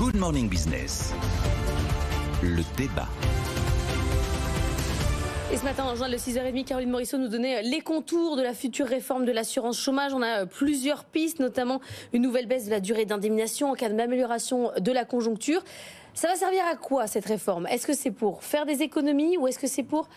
Good Morning Business. Le débat. Et ce matin, en journal de 6h30, Caroline Morisseau nous donnait les contours de la future réforme de l'assurance chômage. On a plusieurs pistes, notamment une nouvelle baisse de la durée d'indemnisation en cas d'amélioration de la conjoncture. Ça va servir à quoi cette réforme? Est-ce que c'est pour faire des économies ou est-ce que c'est pour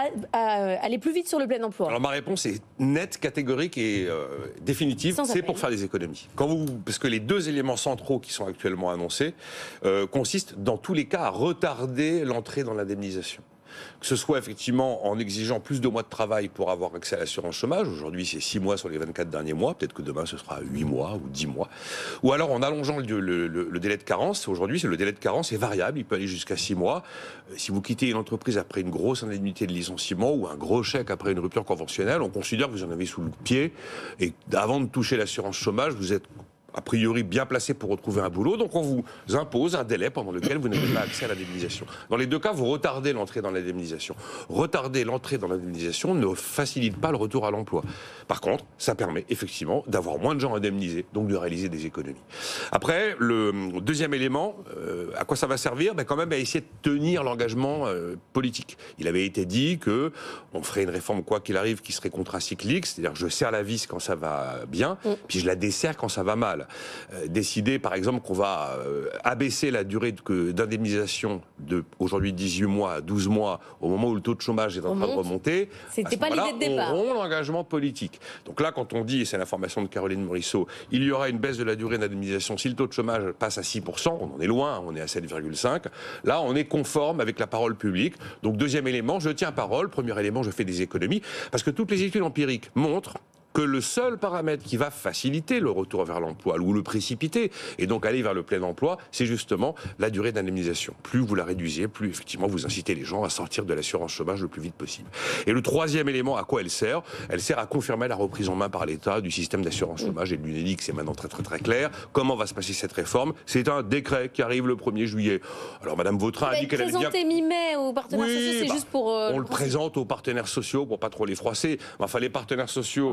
aller plus vite sur le plein emploi? Alors ma réponse est nette, catégorique et définitive, c'est pour faire des économies. Parce que les deux éléments centraux qui sont actuellement annoncés consistent dans tous les cas à retarder l'entrée dans l'indemnisation. Que ce soit effectivement en exigeant plus de mois de travail pour avoir accès à l'assurance chômage, aujourd'hui c'est 6 mois sur les 24 derniers mois, peut-être que demain ce sera 8 mois ou 10 mois, ou alors en allongeant le délai de carence. Aujourd'hui le délai de carence est variable, il peut aller jusqu'à 6 mois. Si vous quittez une entreprise après une grosse indemnité de licenciement ou un gros chèque après une rupture conventionnelle, on considère que vous en avez sous le pied et avant de toucher l'assurance chômage, vous êtes a priori bien placé pour retrouver un boulot, donc on vous impose un délai pendant lequel vous n'avez pas accès à l'indemnisation. Dans les deux cas, vous retardez l'entrée dans l'indemnisation. Retarder l'entrée dans l'indemnisation ne facilite pas le retour à l'emploi. Par contre, ça permet effectivement d'avoir moins de gens indemnisés, donc de réaliser des économies. Après, le deuxième élément, à quoi ça va servir? Quand même à essayer de tenir l'engagement politique. Il avait été dit qu'on ferait une réforme quoi qu'il arrive qui serait contracyclique, c'est-à-dire que je serre la vis quand ça va bien, puis je la desserre quand ça va mal. Décider par exemple qu'on va abaisser la durée d'indemnisation de aujourd'hui 18 mois à 12 mois au moment où le taux de chômage est en train de remonter, c'était pas l'idée de départ. On rompt l'engagement politique. Donc là, quand on dit, et c'est l'information de Caroline Morisseau, il y aura une baisse de la durée d'indemnisation si le taux de chômage passe à 6%, on en est loin, on est à 7,5%, là on est conforme avec la parole publique. Donc deuxième élément, je tiens parole, premier élément, je fais des économies, parce que toutes les études empiriques montrent que le seul paramètre qui va faciliter le retour vers l'emploi ou le précipiter, et donc aller vers le plein emploi, c'est justement la durée d'indemnisation. Plus vous la réduisez, plus effectivement vous incitez les gens à sortir de l'assurance chômage le plus vite possible. Et le troisième élément, à quoi elle sert? Elle sert à confirmer la reprise en main par l'État du système d'assurance chômage et de l'UNEDIC. C'est maintenant très clair. Comment va se passer cette réforme? C'est un décret qui arrive le 1er juillet. Alors Madame Vautrin a dit qu'elle allait bien... présenté mi-mai aux partenaires sociaux, c'est juste pour... on le présente aux partenaires sociaux pour pas trop les froisser. Enfin, les partenaires sociaux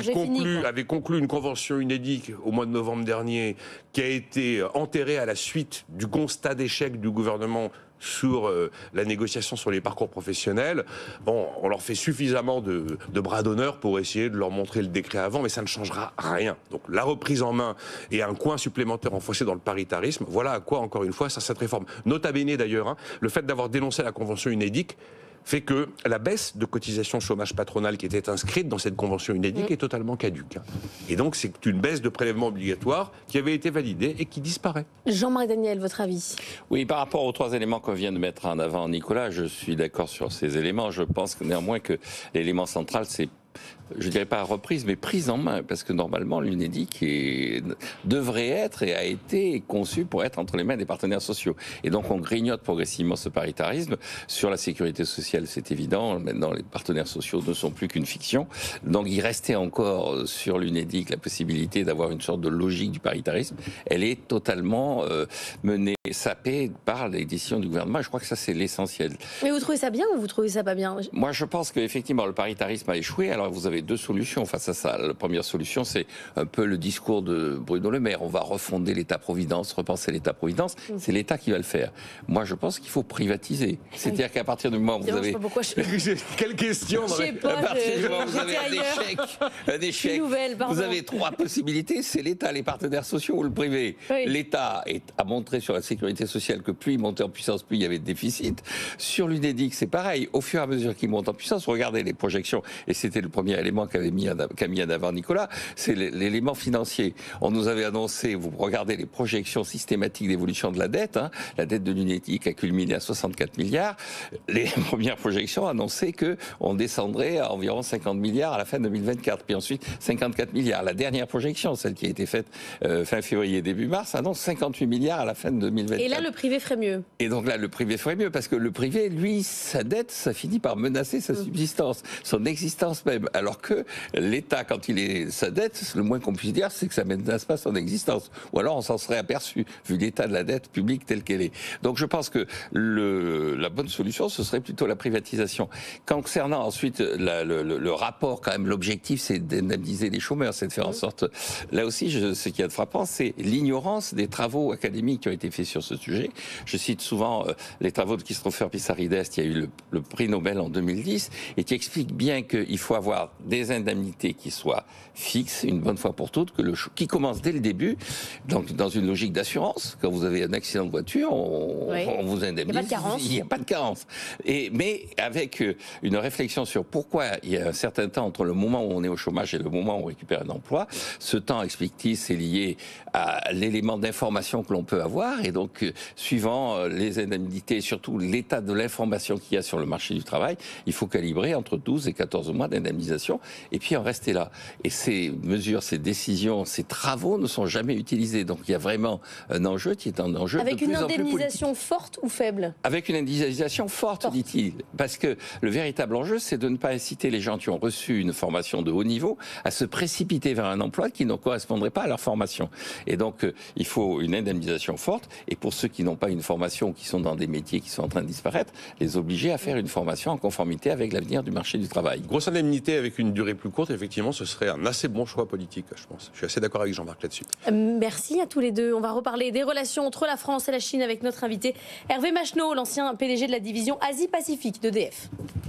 avait conclu une convention UNEDIC au mois de novembre dernier qui a été enterrée à la suite du constat d'échec du gouvernement sur la négociation sur les parcours professionnels. Bon, on leur fait suffisamment de bras d'honneur pour essayer de leur montrer le décret avant, mais ça ne changera rien. Donc la reprise en main et un coin supplémentaire enfoncé dans le paritarisme, voilà à quoi, encore une fois, sert cette réforme. Nota bene d'ailleurs, le fait d'avoir dénoncé la convention UNEDIC fait que la baisse de cotisation chômage patronale qui était inscrite dans cette convention UNEDIC est totalement caduque. Et donc c'est une baisse de prélèvement obligatoire qui avait été validée et qui disparaît. Jean-Marie Daniel, votre avis? Oui, par rapport aux trois éléments qu'on vient de mettre en avant, Nicolas, je suis d'accord sur ces éléments. Je pense que néanmoins que l'élément central, c'est, je dirais pas reprise, mais prise en main, parce que normalement l'UNEDIC devrait être et a été conçu pour être entre les mains des partenaires sociaux. Et donc on grignote progressivement ce paritarisme. Sur la sécurité sociale, c'est évident, maintenant les partenaires sociaux ne sont plus qu'une fiction. Donc il restait encore sur l'UNEDIC la possibilité d'avoir une sorte de logique du paritarisme. Elle est totalement menée, sapée par les décisions du gouvernement. Je crois que ça c'est l'essentiel. Mais vous trouvez ça bien ou vous trouvez ça pas bien? Moi je pense qu'effectivement le paritarisme a échoué. Alors vous avez deux solutions face à ça. La première solution, c'est un peu le discours de Bruno Le Maire. On va refonder l'État-providence, repenser l'État-providence. C'est l'État qui va le faire. Moi, je pense qu'il faut privatiser. C'est-à-dire qu'à partir du moment où vous avez... Quelle question? Je sais pas, à partir du moment où vous avez un échec, vous avez trois possibilités. C'est l'État, les partenaires sociaux ou le privé. Oui. L'État a montré sur la sécurité sociale que plus il montait en puissance, plus il y avait de déficit. Sur l'UNEDIC, c'est pareil. Au fur et à mesure qu'il monte en puissance, regardez les projections. Et c'était le premier élément qu'a mis en avant Nicolas, c'est l'élément financier. On nous avait annoncé, vous regardez les projections systématiques d'évolution de la dette, la dette de l'UNEDIC a culminé à 64 milliards. Les premières projections annonçaient qu'on descendrait à environ 50 milliards à la fin 2024, puis ensuite 54 milliards. La dernière projection, celle qui a été faite fin février, début mars, annonce 58 milliards à la fin de 2024. Et là, le privé ferait mieux. Et donc là, le privé ferait mieux, parce que le privé, lui, sa dette, ça finit par menacer sa subsistance, son existence même. Alors Alors que l'État, quand il est sa dette, le moins qu'on puisse dire, c'est que ça ne menace pas son existence. Ou alors on s'en serait aperçu, vu l'état de la dette publique telle qu'elle est. Donc je pense que la bonne solution, ce serait plutôt la privatisation. Concernant ensuite le rapport, quand même, l'objectif, c'est d'indemniser les chômeurs, c'est de faire en sorte... Là aussi, ce qui est frappant, c'est l'ignorance des travaux académiques qui ont été faits sur ce sujet. Je cite souvent les travaux de Christopher Pissarides, qui a eu le prix Nobel en 2010, et qui explique bien qu'il faut avoir des indemnités qui soient fixes, une bonne fois pour toutes, qui commencent dès le début, donc dans une logique d'assurance. Quand vous avez un accident de voiture, on vous indemnise. Il n'y a pas de carence. Mais avec une réflexion sur pourquoi il y a un certain temps entre le moment où on est au chômage et le moment où on récupère un emploi. Ce temps, explique-t-il, c'est lié à l'élément d'information que l'on peut avoir, et donc suivant les indemnités et surtout l'état de l'information qu'il y a sur le marché du travail, il faut calibrer entre 12 et 14 mois d'indemnisation et puis en rester là. Et ces mesures, ces décisions, ces travaux ne sont jamais utilisés. Donc il y a vraiment un enjeu qui est un enjeu avec de plus en plus politique. Avec une indemnisation forte ou faible? Avec une indemnisation forte, dit-il. Parce que le véritable enjeu, c'est de ne pas inciter les gens qui ont reçu une formation de haut niveau à se précipiter vers un emploi qui ne correspondrait pas à leur formation. Et donc, il faut une indemnisation forte. Et pour ceux qui n'ont pas une formation, qui sont dans des métiers qui sont en train de disparaître, les obliger à faire une formation en conformité avec l'avenir du marché du travail. Grosse indemnité avec une durée plus courte, effectivement, ce serait un assez bon choix politique, je pense. Je suis assez d'accord avec Jean-Marc là-dessus. Merci à tous les deux. On va reparler des relations entre la France et la Chine avec notre invité Hervé Macheneau, l'ancien PDG de la division Asie-Pacifique d'EDF.